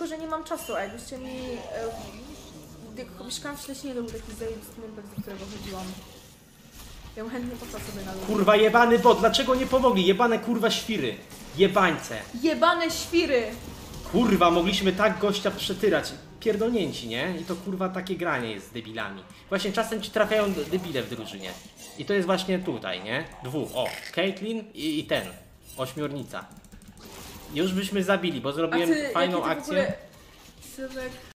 że nie mam czasu, a jakbyście mi... Jak mieszkałam w Ślesinie, to był taki zajebisty member, do którego chodziłam. Ja bym chętnie poszła sobie na ludzi. Kurwa jebany bot, dlaczego nie pomogli? Jebane kurwa świry. Jebańce. Jebane świry! Kurwa, mogliśmy tak gościa przetyrać. Pierdolnięci, nie? I to kurwa takie granie jest z debilami. Właśnie czasem ci trafiają debile w drużynie. I to jest właśnie tutaj, nie? Dwóch. O, Caitlyn i ten. Ośmiornica. Już byśmy zabili, bo zrobiłem fajną akcję. Sylwek...